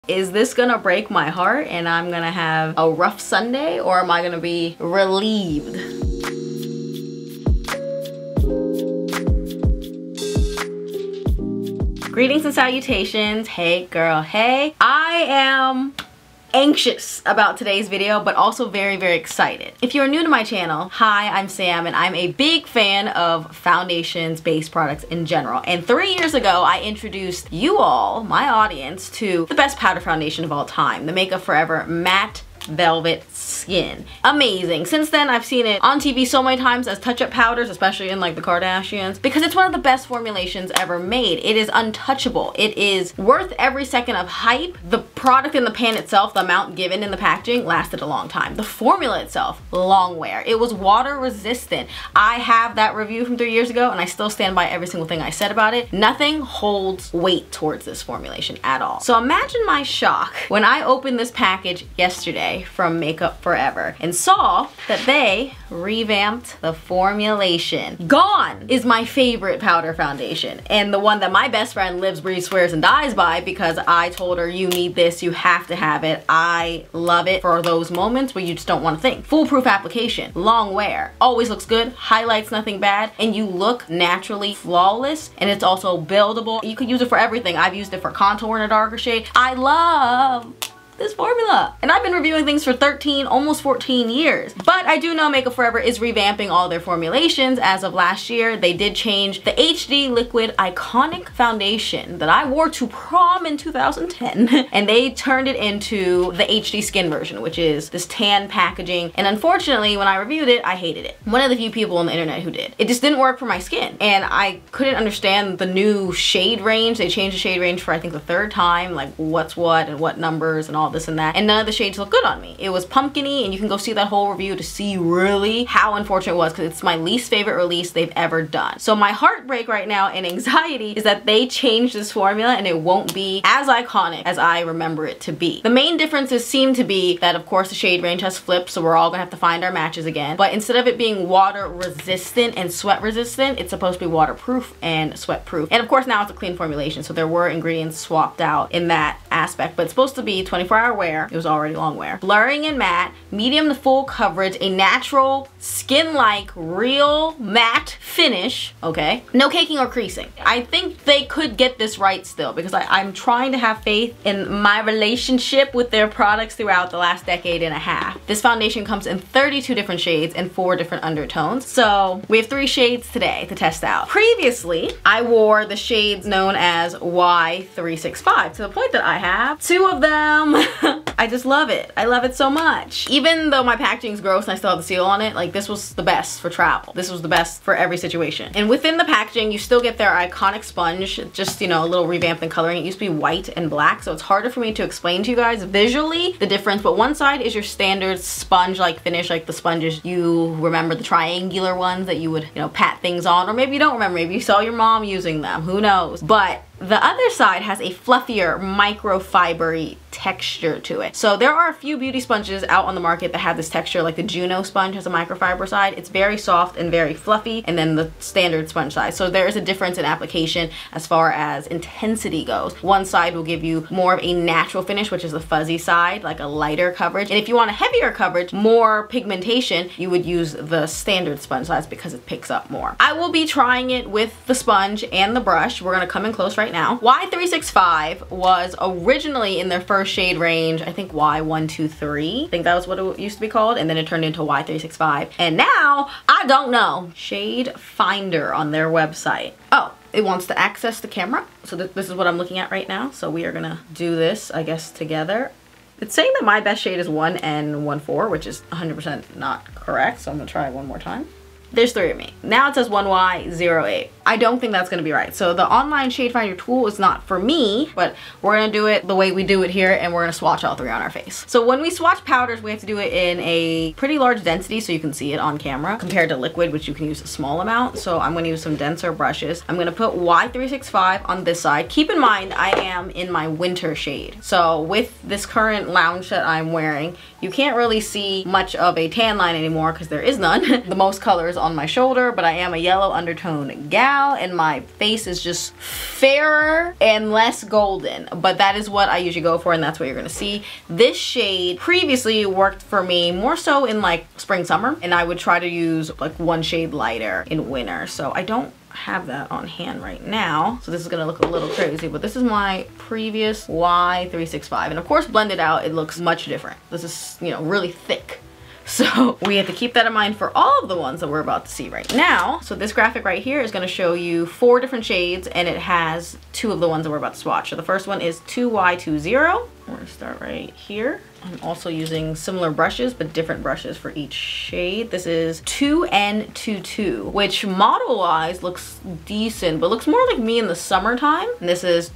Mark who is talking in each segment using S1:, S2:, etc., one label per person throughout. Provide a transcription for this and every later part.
S1: Is this gonna break my heart and I'm gonna have a rough Sunday, or am I gonna be relieved? Greetings and salutations. Hey girl, hey. I am anxious about today's video, but also very, very excited. If you're new to my channel, hi, I'm Sam, and I'm a big fan of foundations, base products in general. And 3 years ago, I introduced you all, my audience, to the best powder foundation of all time, the Makeup Forever Matte Velvet Skin. Amazing. Since then, I've seen it on TV so many times as touch-up powders, especially in like the Kardashians, because it's one of the best formulations ever made. It is untouchable. It is worth every second of hype. The product in the pan itself, the amount given in the packaging, lasted a long time. The formula itself, long wear. It was water resistant. I have that review from 3 years ago and I still stand by every single thing I said about it. Nothing holds weight towards this formulation at all. So imagine my shock when I opened this package yesterday from Makeup Forever and saw that they revamped the formulation. Gone is my favorite powder foundation, and the one that my best friend lives, breathes, swears, and dies by, because I told her, you need this, you have to have it. I love it for those moments where you just don't want to think. Foolproof application, long wear, always looks good, highlights nothing bad, and you look naturally flawless, and it's also buildable. You could use it for everything. I've used it for contour in a darker shade. I love this formula, and I've been reviewing things for 13, almost 14 years. But I do know Makeup Forever is revamping all their formulations as of last year. They did change the HD Liquid Iconic Foundation that I wore to prom in 2010, and they turned it into the HD Skin version, which is this tan packaging. And unfortunately, when I reviewed it, I hated it. One of the few people on the internet who did. It just didn't work for my skin, and I couldn't understand the new shade range. They changed the shade range for I think the 3rd time, like what's what and what numbers and all this and that, and none of the shades look good on me. It was pumpkiny, and you can go see that whole review to see really how unfortunate it was, because it's my least favorite release they've ever done. So my heartbreak right now and anxiety is that they changed this formula and it won't be as iconic as I remember it to be. The main differences seem to be that, of course, the shade range has flipped, so we're all gonna have to find our matches again. But instead of it being water resistant and sweat resistant, it's supposed to be waterproof and sweat proof. And of course, now it's a clean formulation, so there were ingredients swapped out in that aspect. But it's supposed to be 24-hour wear. It was already long wear. Blurring and matte, medium to full coverage, a natural, skin-like, real matte finish, okay? No caking or creasing. I think they could get this right still, because I'm trying to have faith in my relationship with their products throughout the last decade and a half. This foundation comes in 32 different shades and 4 different undertones. So we have 3 shades today to test out. Previously, I wore the shades known as Y365, to the point that I have 2 of them. I just love it. I love it so much. Even though my packaging's gross and I still have the seal on it, like, this was the best for travel. This was the best for every situation. And within the packaging, you still get their iconic sponge, just, you know, a little revamp in coloring. It used to be white and black, so it's harder for me to explain to you guys visually the difference. But one side is your standard sponge-like finish, like the sponges you remember, the triangular ones that you would, you know, pat things on. Or maybe you don't remember, maybe you saw your mom using them, who knows. But the other side has a fluffier, microfibery texture to it. So there are a few beauty sponges out on the market that have this texture, like the Juno sponge has a microfiber side. It's very soft and very fluffy, and then the standard sponge side. So there is a difference in application as far as intensity goes. One side will give you more of a natural finish, which is the fuzzy side, like a lighter coverage. And if you want a heavier coverage, more pigmentation, you would use the standard sponge size because it picks up more. I will be trying it with the sponge and the brush. We're gonna come in close right now. Y365 was originally in their first shade range, I think Y123. I think that was what it used to be called, and then it turned into Y365. And now, I don't know. Shade Finder on their website. Oh, it wants to access the camera. So this is what I'm looking at right now. So we are gonna do this, I guess, together. It's saying that my best shade is 1N14, which is 100% not correct. So I'm gonna try one more time. There's 3 of me. Now it says 1Y08. I don't think that's gonna be right. So the online shade finder tool is not for me, but we're gonna do it the way we do it here, and we're gonna swatch all 3 on our face. So when we swatch powders, we have to do it in a pretty large density so you can see it on camera, compared to liquid, which you can use a small amount. So I'm gonna use some denser brushes. I'm gonna put Y365 on this side. Keep in mind, I am in my winter shade. So with this current lounge that I'm wearing, you can't really see much of a tan line anymore because there is none. The most color is on my shoulder, but I am a yellow undertone gal and my face is just fairer and less golden. But that is what I usually go for and that's what you're gonna see. This shade previously worked for me more so in like spring, summer, and I would try to use like one shade lighter in winter. So I don't have that on hand right now, so this is gonna look a little crazy, but this is my previous Y365, and of course blended out it looks much different. This is, you know, really thick, so we have to keep that in mind for all of the ones that we're about to see right now. So this graphic right here is going to show you 4 different shades and it has 2 of the ones that we're about to swatch. So the first one is 2Y20. We're gonna start right here. I'm also using similar brushes, but different brushes for each shade. This is 2N22, which model-wise looks decent, but looks more like me in the summertime. And this is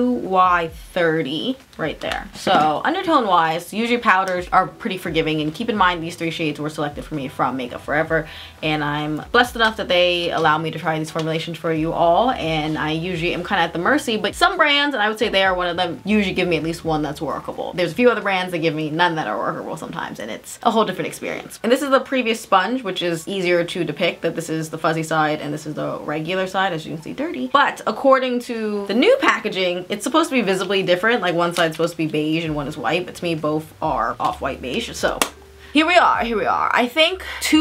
S1: 2Y30 right there. So undertone-wise, usually powders are pretty forgiving, and keep in mind these 3 shades were selected for me from Makeup Forever, and I'm blessed enough that they allow me to try these formulations for you all, and I usually am kind of at the mercy, but some brands, and I would say they are one of them, usually give me at least one that's workable. There's a few other brands that give me none that are workable sometimes, and it's a whole different experience. And this is the previous sponge, which is easier to depict, that this is the fuzzy side and this is the regular side, as you can see, dirty. But according to the new packaging, it's supposed to be visibly different, like one side's supposed to be beige and one is white, but to me both are off-white beige. So here we are, here we are. I think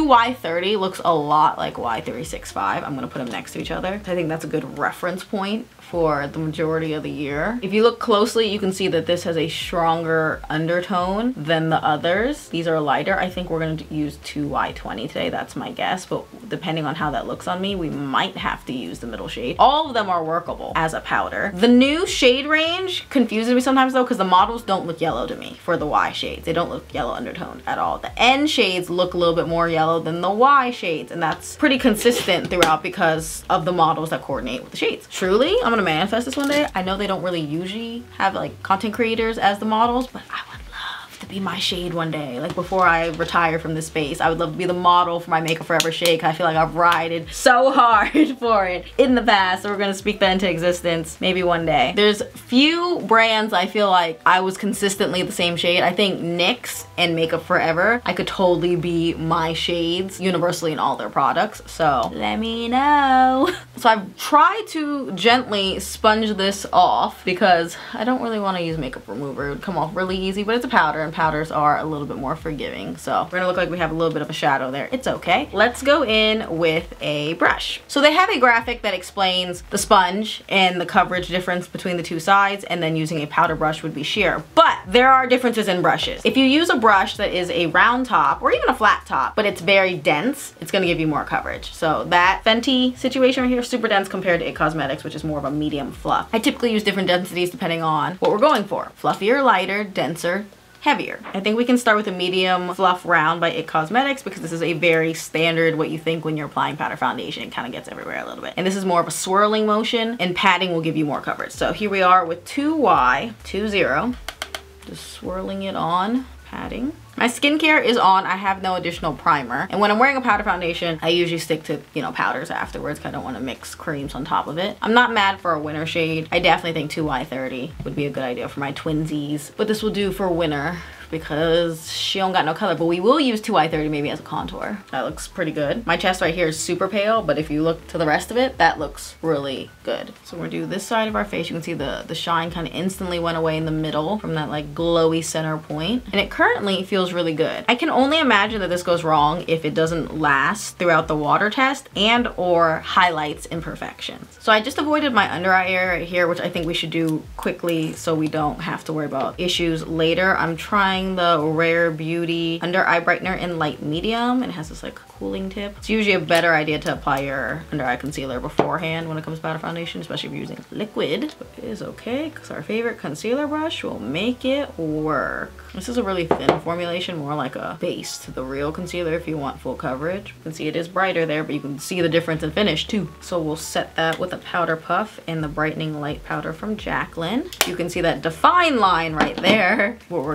S1: 2Y30 looks a lot like Y365. I'm gonna put them next to each other. I think that's a good reference point for the majority of the year. If you look closely, you can see that this has a stronger undertone than the others. These are lighter. I think we're gonna use 2Y20 today, that's my guess, but depending on how that looks on me, we might have to use the middle shade. All of them are workable as a powder. The new shade range confuses me sometimes though, because the models don't look yellow to me for the Y shades. They don't look yellow undertone at all. The N shades look a little bit more yellow than the Y shades, and that's pretty consistent throughout because of the models that coordinate with the shades. Truly, I'm gonna manifest this one day. I know they don't really usually have like content creators as the models, but I would love to be my shade one day. Like before I retire from this space, I would love to be the model for my Makeup Forever shade. I feel like I've rided so hard for it in the past, so we're gonna speak that into existence maybe one day. There's few brands I feel like I was consistently the same shade. I think NYX and Makeup Forever, I could totally be my shades universally in all their products, so let me know. So I've tried to gently sponge this off because I don't really want to use makeup remover. It would come off really easy, but it's a powder and powders are a little bit more forgiving, so we're gonna look like we have a little bit of a shadow there. It's okay. Let's go in with a brush. So they have a graphic that explains the sponge and the coverage difference between the 2 sides, and then using a powder brush would be sheer. But there are differences in brushes. If you use a brush that is a round top or even a flat top, but it's very dense, it's gonna give you more coverage. So that Fenty situation right here, super dense compared to IT Cosmetics, which is more of a medium fluff. I typically use different densities depending on what we're going for. Fluffier, lighter, denser, heavier. I think we can start with a medium fluff round by IT Cosmetics because this is a very standard what you think when you're applying powder foundation. It kind of gets everywhere a little bit. And this is more of a swirling motion, and padding will give you more coverage. So here we are with 2Y20, just swirling it on, padding. My skincare is on. I have no additional primer. And when I'm wearing a powder foundation, I usually stick to, you know, powders afterwards because I don't want to mix creams on top of it. I'm not mad for a winter shade. I definitely think 2Y30 would be a good idea for my twinsies. But this will do for winter because she don't got no color, but we will use 2Y30 maybe as a contour. That looks pretty good. My chest right here is super pale, but if you look to the rest of it, that looks really good. So we're gonna do this side of our face. You can see the shine kind of instantly went away in the middle from that like glowy center point, and it currently feels really good. I can only imagine that this goes wrong if it doesn't last throughout the water test and or highlights imperfections. So I just avoided my under eye area right here, which I think we should do quickly so we don't have to worry about issues later. I'm trying the Rare Beauty under eye brightener in light medium, and it has this like cooling tip. It's usually a better idea to apply your under eye concealer beforehand when it comes to powder foundation, especially if you're using liquid. But it is okay because our favorite concealer brush will make it work. This is a really thin formulation, more like a base to the real concealer if you want full coverage. You can see it is brighter there, but you can see the difference in finish too. So we'll set that with a powder puff and the brightening light powder from Jaclyn. You can see that define line right there. What we're gonna blend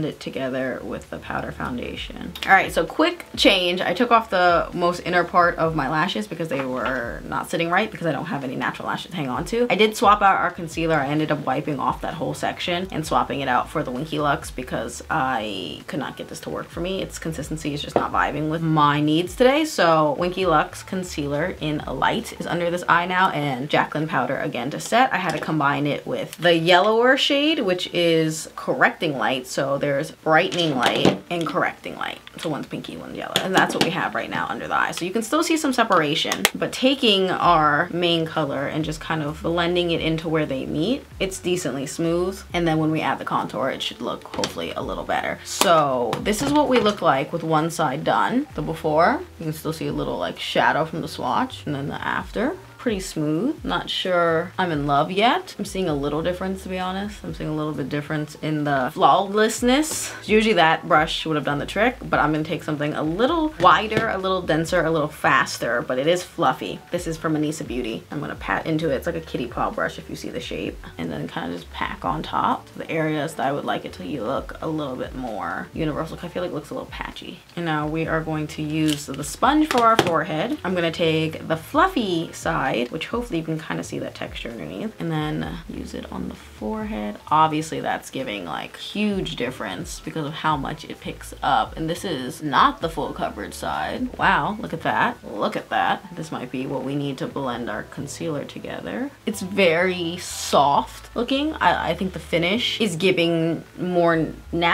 S1: blend it together with the powder foundation. All right, so quick change. I took off the most inner part of my lashes because they were not sitting right because I don't have any natural lashes to hang on to. I did swap out our concealer. I ended up wiping off that whole section and swapping it out for the Winky Lux because I could not get this to work for me. Its consistency is just not vibing with my needs today. So Winky Lux concealer in light is under this eye now, and Jaclyn powder again to set. I had to combine it with the yellower shade, which is correcting light. So there's brightening light and correcting light. So one's pinky, one's yellow, and that's what we have right now under the eye. So you can still see some separation, but taking our main color and just kind of blending it into where they meet, it's decently smooth. And then when we add the contour, it should look hopefully a little better. So this is what we look like with one side done. The before, you can still see a little like shadow from the swatch, and then the after. Pretty smooth. Not sure I'm in love yet. I'm seeing a little difference, to be honest. I'm seeing a little bit difference in the flawlessness. Usually that brush would have done the trick, but I'm gonna take something a little wider, a little denser, a little faster, but it is fluffy. This is from Anissa Beauty. I'm gonna pat into it. It's like a kitty paw brush if you see the shape, and then kind of just pack on top the areas that I would like it to look a little bit more universal. I feel like it looks a little patchy. And now we are going to use the sponge for our forehead. I'm gonna take the fluffy side, which hopefully you can kind of see that texture underneath, and then use it on the forehead. Obviously that's giving like huge difference because of how much it picks up, and this is not the full coverage side. Wow, look at that, look at that. This might be what we need to blend our concealer together. It's very soft looking. I think the finish is giving more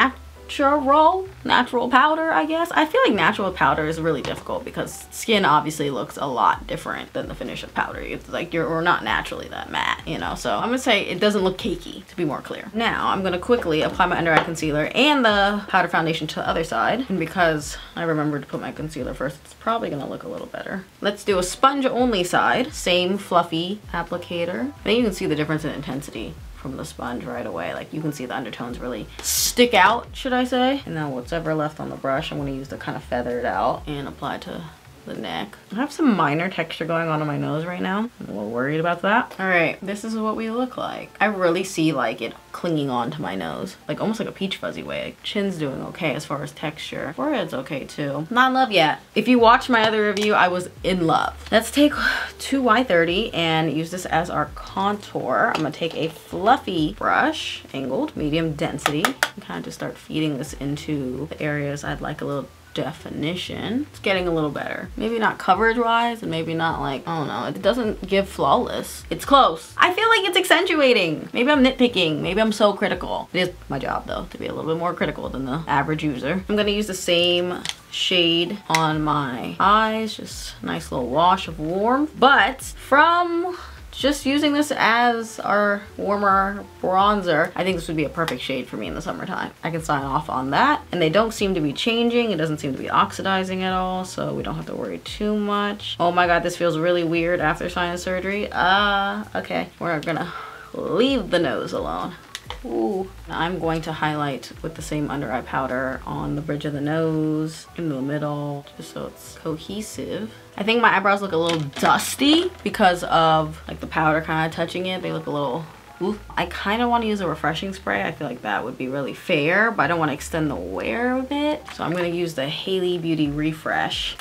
S1: natural powder, I guess. I feel like natural powder is really difficult because skin obviously looks a lot different than the finish of powder. It's like we're not naturally that matte, you know? So I'm gonna say it doesn't look cakey, to be more clear. Now I'm gonna quickly apply my under eye concealer and the powder foundation to the other side. And because I remembered to put my concealer first, it's probably gonna look a little better. Let's do a sponge only side. Same fluffy applicator. I think you can see the difference in intensity from the sponge right away. Like you can see the undertones really stick out, should I say. And now what's ever left on the brush, I'm gonna use to kind of feather it out and apply to the neck. I have some minor texture going on my nose right now. I'm a little worried about that. All right, this is what we look like. I really see like it clinging on to my nose, like almost like a peach fuzzy way. Like, chin's doing okay as far as texture. Forehead's okay too. Not in love yet. If you watched my other review, I was in love. Let's take 2Y30 and use this as our contour. I'm gonna take a fluffy brush, angled, medium density, and kind of just start feeding this into the areas I'd like a little definition. It's getting a little better. Maybe not coverage wise, and maybe not like, I don't know, it doesn't give flawless. It's close. I feel like it's accentuating. Maybe I'm nitpicking. Maybe I'm so critical. It is my job though to be a little bit more critical than the average user. I'm gonna use the same shade on my eyes, just a nice little wash of warmth, but from just using this as our warmer bronzer, I think this would be a perfect shade for me in the summertime. I can sign off on that. And they don't seem to be changing. It doesn't seem to be oxidizing at all, so we don't have to worry too much. Oh my God, this feels really weird after sinus surgery. Okay, we're gonna leave the nose alone. Ooh. I'm going to highlight with the same under eye powder on the bridge of the nose, in the middle, just so it's cohesive. I think my eyebrows look a little dusty because of like the powder kind of touching it. They look a little, ooh. I kind of want to use a refreshing spray. I feel like that would be really fair, but I don't want to extend the wear of it. So I'm going to use the Hailey Beauty Refresh.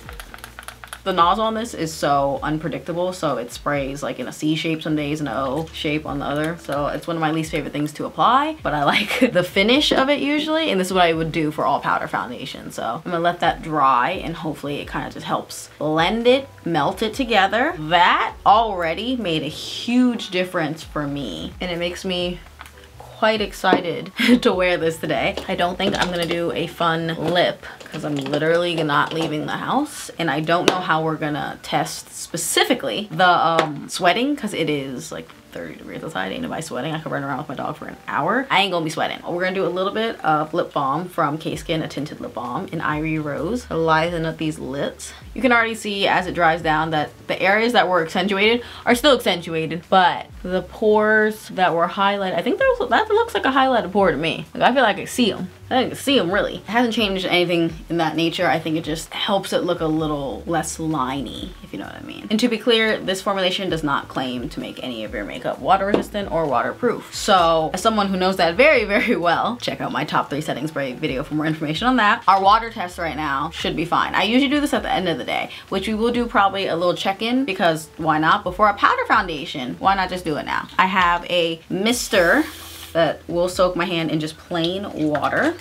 S1: The nozzle on this is so unpredictable, so it sprays like in a C shape some days and an O shape on the other. So it's one of my least favorite things to apply, but I like the finish of it usually, and this is what I would do for all powder foundation. So I'm gonna let that dry, and hopefully it kind of just helps blend it, melt it together. That already made a huge difference for me, and it makes me quite excited to wear this today. I don't think I'm gonna do a fun lip because I'm literally not leaving the house, and I don't know how we're gonna test specifically the sweating, because it is like 30 degrees outside. Ain't nobody sweating. I could run around with my dog for an hour. I ain't gonna be sweating. We're gonna do a little bit of lip balm from K-Skin, a tinted lip balm in Irie Rose. Liven up these lips. You can already see as it dries down that the areas that were accentuated are still accentuated, but the pores that were highlighted, I think that looks like a highlighted pore to me. Like, I feel like I can see them. I can see them really. It hasn't changed anything in that nature. I think it just helps it look a little less liney, if you know what I mean. And to be clear, this formulation does not claim to make any of your makeup makeup water resistant or waterproof. So as someone who knows that very, very well, check out my top 3 setting spray video for more information on that. Our water test right now should be fine. I usually do this at the end of the day, which we will do probably a little check-in, because why not? Before a powder foundation, why not just do it now? I have a mister that will soak my hand in just plain water.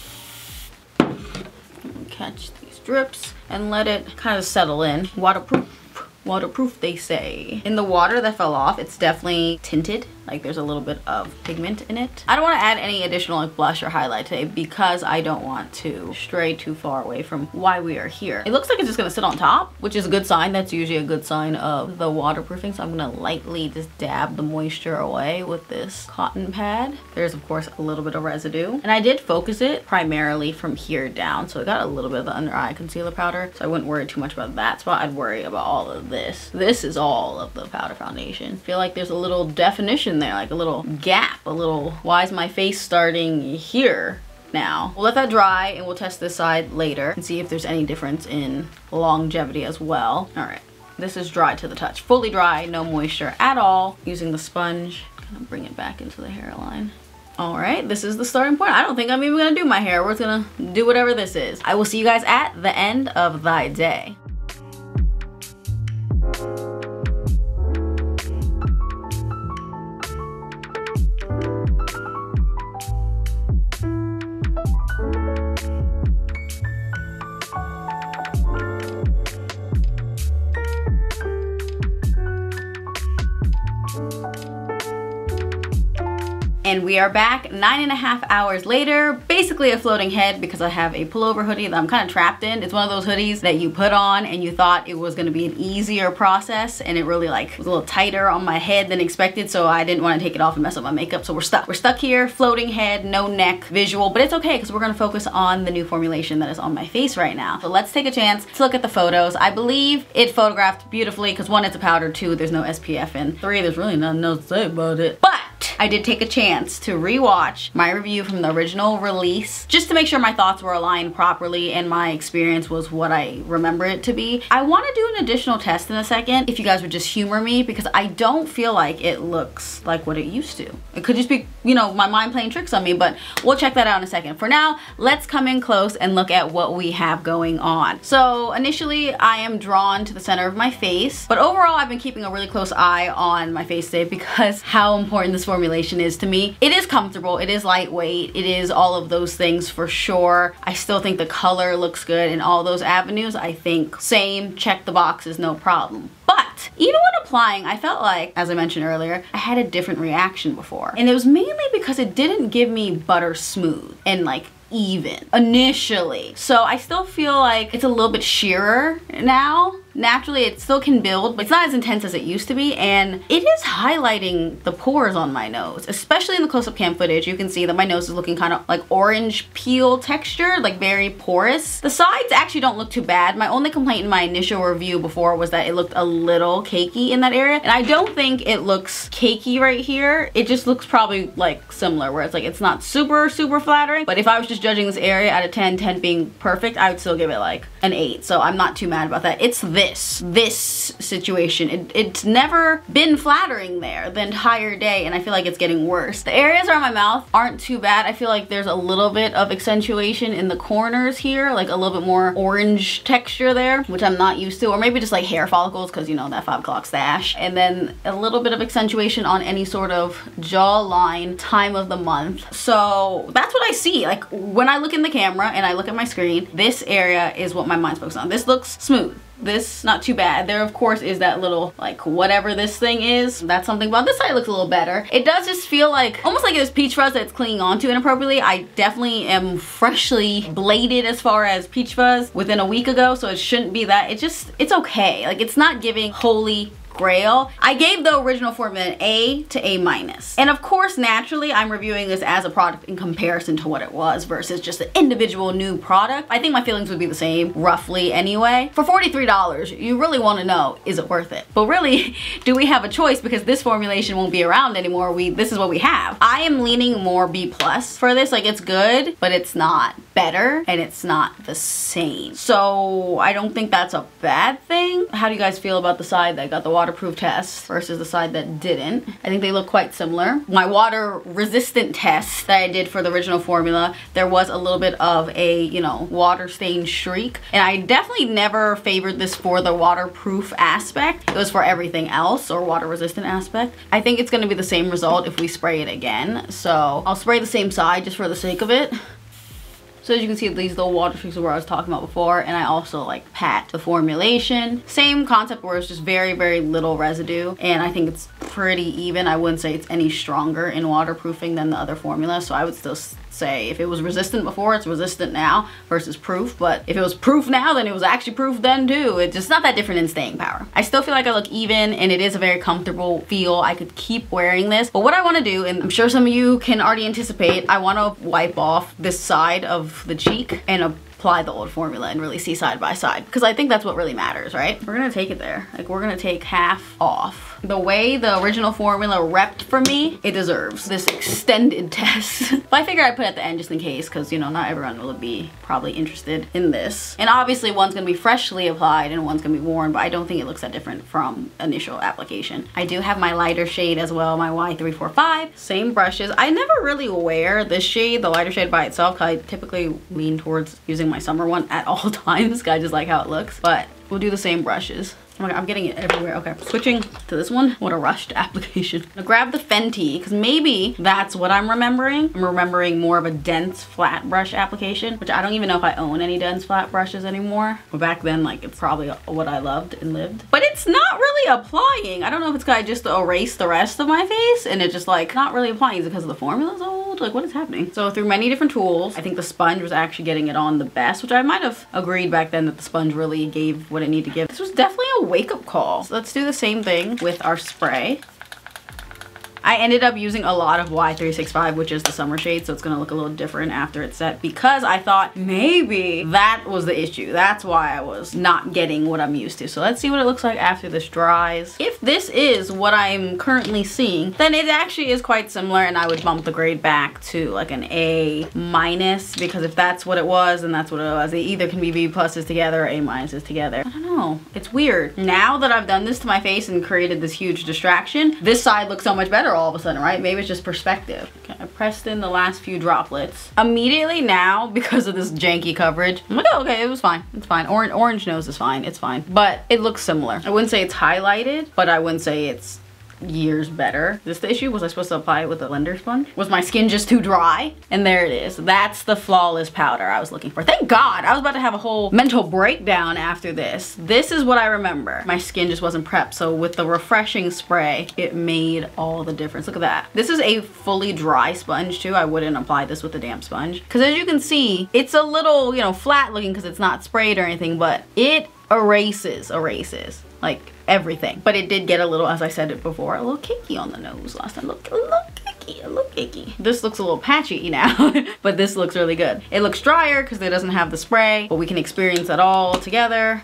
S1: Catch these drips and let it kind of settle in. Waterproof, they say. In the water that fell off, it's definitely tinted. Like there's a little bit of pigment in it. I don't want to add any additional like blush or highlight today because I don't want to stray too far away from why we are here. It looks like it's just gonna sit on top, which is a good sign. That's usually a good sign of the waterproofing. So I'm gonna lightly just dab the moisture away with this cotton pad. There's of course a little bit of residue. And I did focus it primarily from here down. So I got a little bit of the under eye concealer powder. So I wouldn't worry too much about that spot. I'd worry about all of this. This is all of the powder foundation. I feel like there's a little definition there, like a little gap, a little, why is my face starting here now? We'll let that dry and we'll test this side later and see if there's any difference in longevity as well. All right, this is dry to the touch, fully dry, no moisture at all. Using the sponge, kind of bring it back into the hairline. All right, this is the starting point. I don't think I'm even gonna do my hair. We're just gonna do whatever this is. I will see you guys at the end of the day. And we are back 9.5 hours later, basically a floating head because I have a pullover hoodie that I'm kind of trapped in. It's one of those hoodies that you put on and you thought it was gonna be an easier process, and it really like was a little tighter on my head than expected, so I didn't want to take it off and mess up my makeup, so we're stuck. We're stuck here, floating head, no neck visual, but it's okay because we're gonna focus on the new formulation that is on my face right now. So let's take a chance to look at the photos. I believe it photographed beautifully because 1, it's a powder, 2, there's no SPF, and 3, there's really nothing else to say about it. But I did take a chance to rewatch my review from the original release just to make sure my thoughts were aligned properly and my experience was what I remember it to be. I want to do an additional test in a second if you guys would just humor me, because I don't feel like it looks like what it used to. It could just be, you know, my mind playing tricks on me, but we'll check that out in a second. For now, let's come in close and look at what we have going on. So initially I am drawn to the center of my face, but overall I've been keeping a really close eye on my face today because how important this formulation is to me. It is comfortable, it is lightweight, it is all of those things for sure. I still think the color looks good in all those avenues. I think same, check the boxes, no problem. But even when applying, I felt like, as I mentioned earlier, I had a different reaction before. And it was mainly because it didn't give me butter smooth and like even initially. So I still feel like it's a little bit sheerer now. Naturally, it still can build, but it's not as intense as it used to be, and it is highlighting the pores on my nose. Especially in the close-up cam footage, you can see that my nose is looking kind of like orange peel texture, like very porous. The sides actually don't look too bad. My only complaint in my initial review before was that it looked a little cakey in that area, and I don't think it looks cakey right here. It just looks probably like similar, where it's like it's not super flattering, but if I was just judging this area out of 10, 10 being perfect, I would still give it like an 8, so I'm not too mad about that. It's this situation. It's never been flattering there the entire day, and I feel like it's getting worse. The areas around my mouth aren't too bad. I feel like there's a little bit of accentuation in the corners here, like a little bit more orange texture there, which I'm not used to, or maybe just like hair follicles because, you know, that 5 o'clock stash. And then a little bit of accentuation on any sort of jawline time of the month. So that's what I see. Like when I look in the camera and I look at my screen, this area is what my mind's focused on. This looks smooth. This, not too bad. There, of course, is that little, like, whatever this thing is. That's something about this side looks a little better. It does just feel like, almost like it's peach fuzz that's clinging onto inappropriately. I definitely am freshly bladed as far as peach fuzz within a week ago, so it shouldn't be that. It's okay. Like, it's not giving holy grail. I gave the original formula an A to A-. And of course, naturally, I'm reviewing this as a product in comparison to what it was versus just an individual new product. I think my feelings would be the same, roughly anyway. For $43, you really want to know, is it worth it? But really, do we have a choice? Because this formulation won't be around anymore. This is what we have. I am leaning more B+ for this. Like, it's good, but it's not better, and it's not the same. So I don't think that's a bad thing. How do you guys feel about the side that got the water waterproof test versus the side that didn't. I think they look quite similar. My water resistant test that I did for the original formula, there was a little bit of a, you know, water stain streak. And I definitely never favored this for the waterproof aspect. It was for everything else, or water resistant aspect. I think it's gonna be the same result if we spray it again. So I'll spray the same side just for the sake of it. So as you can see, these little water streaks are where I was talking about before, and I also like pat the formulation. Same concept where it's just very, very little residue, and I think it's pretty even. I wouldn't say it's any stronger in waterproofing than the other formula, so I would still say if it was resistant before, it's resistant now versus proof. But if it was proof now, then it was actually proof then too. It's just not that different in staying power. I still feel like I look even, and it is a very comfortable feel. I could keep wearing this, but what I want to do, and I'm sure some of you can already anticipate, I want to wipe off this side of the cheek and apply the old formula and really see side by side, because I think that's what really matters, right? We're gonna take it there. Like, we're gonna take half off. The way the original formula repped for me, it deserves this extended test. But I figure I'd put it at the end just in case, because, you know, not everyone will be probably interested in this. And obviously one's gonna be freshly applied and one's gonna be worn, but I don't think it looks that different from initial application. I do have my lighter shade as well, my Y345. Same brushes. I never really wear this shade, the lighter shade by itself, because I typically lean towards using my summer one at all times. I just like how it looks, but we'll do the same brushes. Oh my God, I'm getting it everywhere. Okay, switching to this one. What a rushed application. I'm gonna grab the Fenty, because maybe that's what I'm remembering. I'm remembering more of a dense flat brush application, which I don't even know if I own any dense flat brushes anymore. But back then, like, it's probably what I loved and lived. But it's not really applying. I don't know if it's because I just erased the rest of my face and it's just like not really applying. Is it because the formula's old? Like, what is happening? So through many different tools, I think the sponge was actually getting it on the best, which I might have agreed back then that the sponge really gave what it needed to give. This was definitely a wake-up call. So let's do the same thing with our spray. I ended up using a lot of Y365, which is the summer shade, so it's gonna look a little different after it's set, because I thought maybe that was the issue. That's why I was not getting what I'm used to. So let's see what it looks like after this dries. If this is what I'm currently seeing, then it actually is quite similar, and I would bump the grade back to like an A-, because if that's what it was, then that's what it was. They either can be B pluses together or A minuses together. I don't know. It's weird. Now that I've done this to my face and created this huge distraction, this side looks so much better all of a sudden, right? Maybe it's just perspective. Okay, I pressed in the last few droplets. Immediately now, because of this janky coverage, I'm like, oh, okay, it was fine. It's fine. Orange nose is fine. It's fine. But it looks similar. I wouldn't say it's highlighted, but I wouldn't say it's years better. Is this the issue? Was I supposed to apply it with a blender sponge? Was my skin just too dry? And there it is. That's the flawless powder I was looking for. Thank God. I was about to have a whole mental breakdown after this. This is what I remember. My skin just wasn't prepped. So with the refreshing spray, it made all the difference. Look at that. This is a fully dry sponge too. I wouldn't apply this with a damp sponge, because as you can see, it's a little, you know, flat looking because it's not sprayed or anything, but it erases like everything. But it did get a little, as I said it before, a little cakey on the nose last time. Look, a little cakey. This looks a little patchy now, but this looks really good. It looks drier because it doesn't have the spray, but we can experience it all together.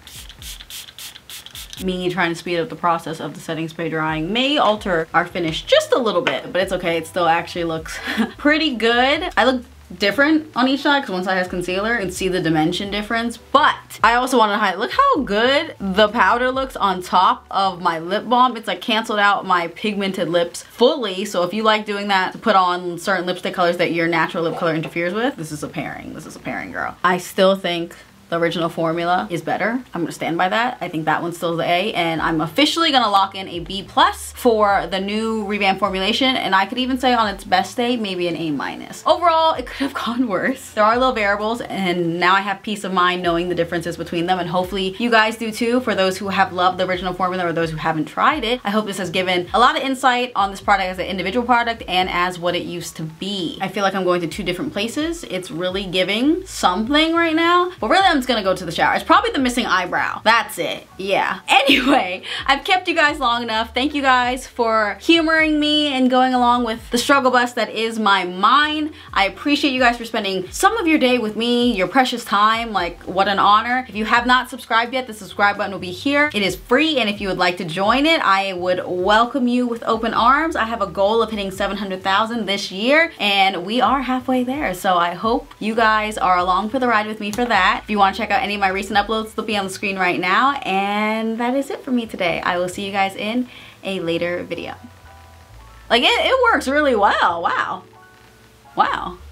S1: Me trying to speed up the process of the setting spray drying may alter our finish just a little bit, but it's okay. It still actually looks pretty good. I look different on each side because one side has concealer and see the dimension difference, but I also want to highlight, look how good the powder looks on top of my lip balm. It's like canceled out my pigmented lips fully, so if you like doing that to put on certain lipstick colors that your natural lip color interferes with, this is a pairing. This is a pairing, girl. I still think the original formula is better. I'm gonna stand by that. I think that one's still the A, and I'm officially gonna lock in a B+ for the new revamped formulation, and I could even say on its best day, maybe an A-. Overall, it could have gone worse. There are little variables, and now I have peace of mind knowing the differences between them, and hopefully you guys do too, for those who have loved the original formula or those who haven't tried it. I hope this has given a lot of insight on this product as an individual product and as what it used to be. I feel like I'm going to two different places. It's really giving something right now, but really I'm just gonna go to the shower. It's probably the missing eyebrow. That's it. Yeah. Anyway, I've kept you guys long enough. Thank you guys for humoring me and going along with the struggle bus that is my mind. I appreciate you guys for spending some of your day with me, your precious time. Like, what an honor. If you have not subscribed yet, the subscribe button will be here. It is free, and if you would like to join it, I would welcome you with open arms. I have a goal of hitting 700,000 this year, and we are halfway there. So I hope you guys are along for the ride with me for that. If you want want to check out any of my recent uploads, they'll be on the screen right now. And that is it for me today. I will see you guys in a later video. Like, it works really well. Wow. Wow.